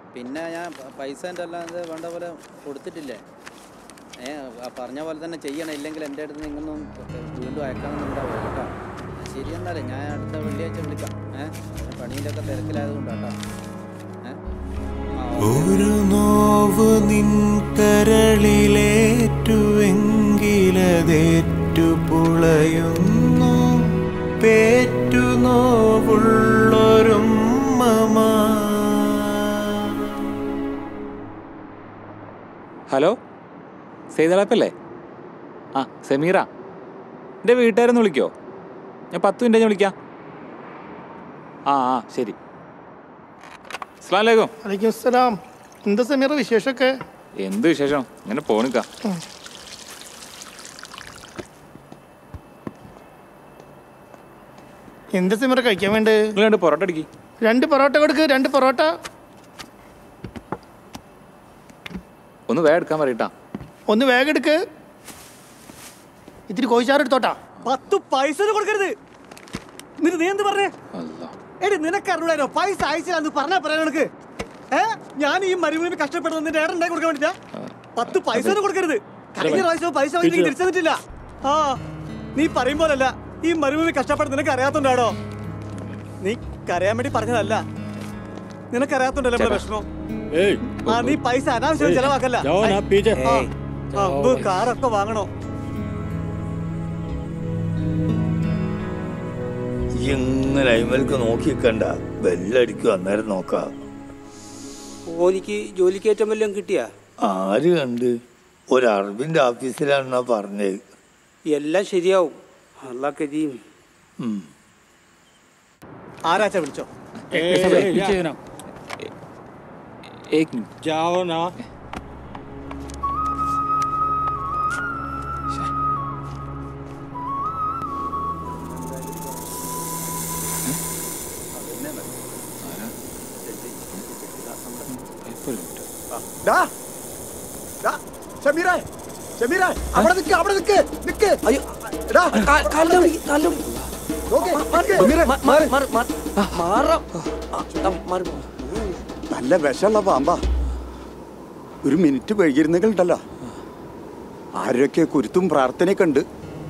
പിന്നെ ഞാൻ പൈസ എൻ്റെ അല്ലാതെ വേണ്ട പോലെ കൊടുത്തിട്ടില്ലേ. പറഞ്ഞ പോലെ തന്നെ ചെയ്യണം, ഇല്ലെങ്കിൽ എൻ്റെ അടുത്ത് നിങ്ങൊന്നും വീണ്ടും അയക്കാമെന്നുണ്ടാവും കേട്ടോ. ശരി എന്നാലേ ഞാൻ അടുത്ത വെള്ളിയാഴ്ച വിളിക്കാം. പണിയിലൊക്കെ തിരക്കിലായതുകൊണ്ടാട്ടോ. ഒരു നോവ് നിൻ കരളിലേറ്റുവെങ്കിലതേറ്റു പുളയുന്നു പേറ്റു നോവുള്ളൊരുമ്മ. ഹലോ, സെയ്തളപ്പല്ലേ? ആ, സമീറ. എൻ്റെ വീട്ടുകാരൊന്ന് വിളിക്കോ? ഞാൻ 10 മിനിറ്റ് ഞാൻ വിളിക്കാം. ആ ശരി. അസ്സലാമു അലൈക്കും. വലൈക്കും അസ്സലാം. എന്താ സമീറ വിശേഷമൊക്കെ? എന്ത് വിശേഷം, ഇങ്ങനെ പോണിക്ക. എന്താ സമീറ കഴിക്കാൻ വേണ്ടേ? 2 പൊറോട്ട അടിക്കി. 2 പൊറോട്ട കൊടുക്ക്. 2 പൊറോട്ട. ഒന്ന് വേഗം എടുക്കാൻ പറയട്ടാ. ഒന്ന് വേഗം എടുക്ക്. ഇത്തിരി കോഴിച്ചാറ് എടുത്തോട്ടാ. 10 പൈസ കൊടുക്കരുത്. നീ എന്ത് പറഞ്ഞേ? എടി നിനക്കറിയാലോ പൈസ അയച്ചില്ലാന്ന് പറഞ്ഞാ പറയാൻ നിനക്ക്. ഞാൻ ഈ മരുഭൂമി കഷ്ടപ്പെടുന്നത് നിന്റെ ഏട്ടൻ ഉണ്ടാക്കി കൊടുക്കാൻ വേണ്ടിട്ടാ. 10 പൈസ കൊടുക്കരുത്. കഴിഞ്ഞ പ്രാവശ്യം പൈസ തിരിച്ചു തന്നിട്ടില്ല. നീ പറയും പോലല്ല ഈ മരുഭൂമി കഷ്ടപ്പെടുന്നത് നിനക്ക് അറിയാത്തോണ്ടാണോ? നീ കരയാൻ വേണ്ടി പറഞ്ഞതല്ല, നിനക്കറിയാത്തോണ്ടല്ലോ നമ്മുടെ വിഷമം. നീ പൈസ അനാവശ്യം ചെലവാക്കല്ല. കാറൊക്കെ വാങ്ങണോ? ഇങ്ങനെ അയിമൽക്ക് നോക്കിക്കണ്ട, ബെല്ലടിക്കും, അന്നേരം നോക്കാം. ഓനിക്ക് ജോലിക്കേറ്റം വല്ലതും കിട്ടിയാ? ആര് കണ്ട്? ഒരു അറബിന്റെ ഓഫീസിലാണെന്നാ പറഞ്ഞത്. എല്ലാം ശരിയാവും. അല്ലാ കരീം. ആരാച്ച വിളിച്ചോ? जाओ ना. നല്ല വിഷമുള്ള പാമ്പാ. ഒരു മിനിറ്റ് വൈകിരുന്നെങ്കിലുണ്ടല്ലോ ആരൊക്കെ കുരുത്തും പ്രാർത്ഥനയൊക്കെ ഉണ്ട്.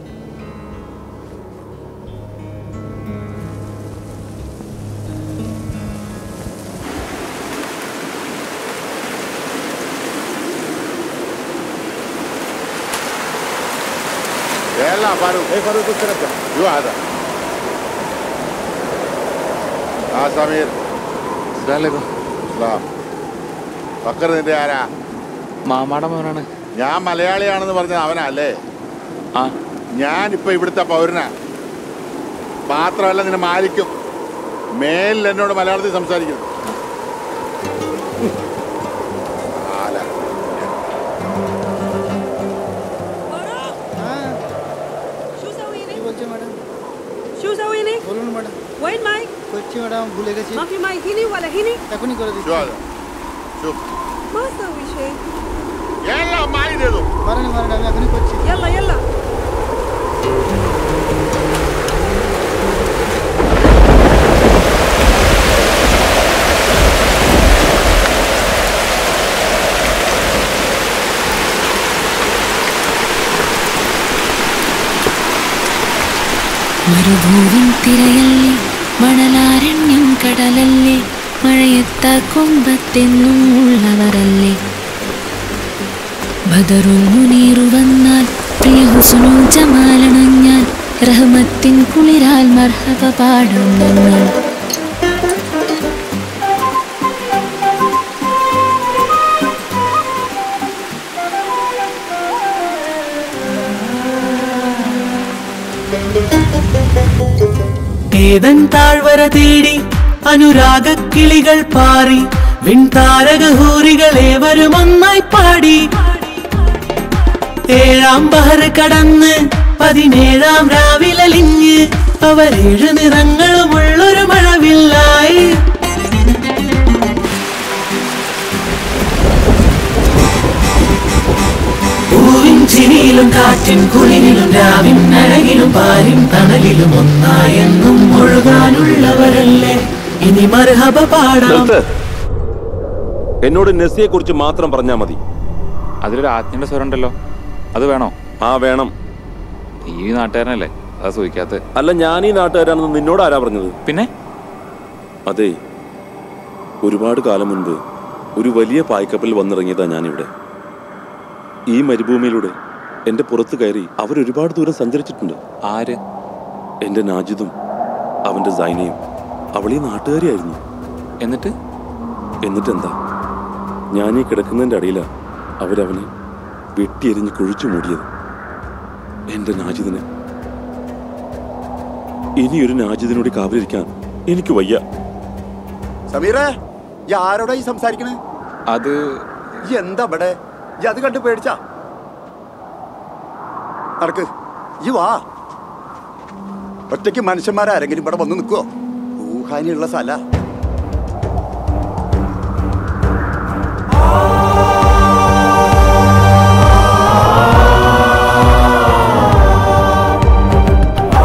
നിന്റെ ആരാ? മാമാടെ മോനാണ്. ഞാൻ മലയാളിയാണെന്ന് പറഞ്ഞത് അവനാ അല്ലേ? ഞാനിപ്പോ ഇവിടുത്തെ പൗരനാ. മാത്രമല്ല നിന്നെ മാലിക്കും. മേലിൽ എന്നോട് മലയാളത്തിൽ സംസാരിക്കുന്നു. മരുഭൂവിൻ തിരയല്ലേ, മണലാരണ്യം കടലല്ലേ, മഴയത്ത കൊമ്പത്തെന്നും ഉള്ളവരല്ലേ. ബദറുൽ മുനീറു വന്നാൽ പ്രിയ ഹുസ്നുൽ ജമാലണഞ്ഞാൽ റഹ്മത്തിൻ കുളിരാൽ മർഹബ പാടും ഞങ്ങൾ. ഏതൻ താഴ്വര തേടി അനുരാഗ കിളികൾ പാറി വിൺതാരകഹൂറികൾ ഏവരും ഒന്നായി പാടി. 7-ാം ബഹർ കടന്ന് 17-ാം രാവിലലിഞ്ഞ് അവർ 7 നിറങ്ങളുമുള്ളൊരു മഴവില്ലായി. പൂവിൻ ചിരിയിലും കാറ്റിൻ കുളിരിലും രാവിൻ അഴകിലും പാരിൻ തണലിലും ഒന്നായെന്നും ഒഴുകാനുള്ളവരല്ലേ. ഇനി മർഹബ പാടാം. എന്നോട് നെസ്സിയെ കുറിച്ച് മാത്രം പറഞ്ഞാൽ മതി. അതിലൊരു ആജ്ഞയുടെ സ്വരം ഉണ്ടല്ലോ, അത് വേണോ? ആ വേണം. നീ ഈ നാട്ടുകാരനല്ലേ, അതാ സൂചിക്കാത്ത. അല്ല, ഞാൻ ഈ നാട്ടുകാരാണെന്ന് നിന്നോട് ആരാ പറഞ്ഞത്? പിന്നെ അതെ, ഒരുപാട് കാലം മുൻപ് ഒരു വലിയ പായ്ക്കപ്പലിൽ വന്നിറങ്ങിയതാ ഞാനിവിടെ. ഈ മരുഭൂമിയിലൂടെ എൻ്റെ പുറത്ത് കയറി അവരൊരുപാട് ദൂരം സഞ്ചരിച്ചിട്ടുണ്ട്. ആര്? എൻ്റെ നാജിദും അവൻ്റെ സൈനയും. അവളീ നാട്ടുകാരിയായിരുന്നു. എന്നിട്ടെന്താ, ഞാനീ കിടക്കുന്നതിൻ്റെ അടിയിലാണ് അവരവനെ വെട്ടിയെരിഞ്ഞ് കുഴിച്ചു മൂടിയത്. എൻ്റെ നാജിദിനെ. ഇനിയൊരു നാജിദിനോട് കാവലിരിക്കാൻ എനിക്ക് വയ്യ. സമീറേ, ഈ ആരോടാ ഈ സംസാരിക്കണേ? അത് എന്താ ഇവിടെ? ഈ അത് കണ്ട് പേടിച്ചാ? നടക്ക്, ഈ വാ. ഒറ്റയ്ക്ക് മനുഷ്യന്മാരാരെങ്കിലും ഇവിടെ വന്ന് നിൽക്കുവോ? ഊഹാനിയുള്ള സ്ഥല.